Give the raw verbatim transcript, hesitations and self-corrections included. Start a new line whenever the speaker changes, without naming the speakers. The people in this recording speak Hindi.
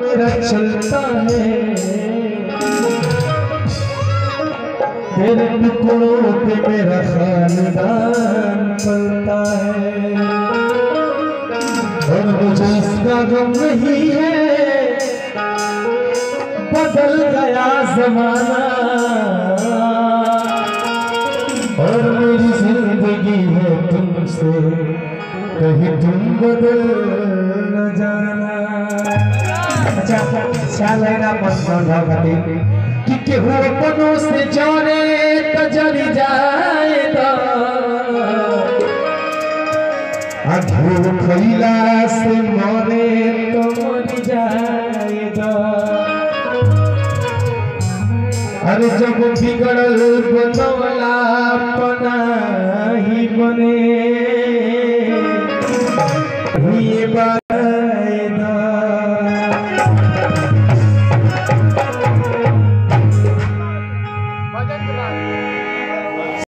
मेरा चलता है, तेरे टुकड़ों पे मेरा खानदान पलता है। और मुझे इसका गम नहीं है, बदल गया जमाना, और मेरी जिंदगी है तुमसे, कहीं तुम बदल न जाना। अच्छा क्या लेना पसंद है कि केहू अपनों से जाने तो जली जाएगा, अधूर खैला से मरे तो मर जाएगा। अरे जब बिगड़ल बनवला पना ही बने, ये बात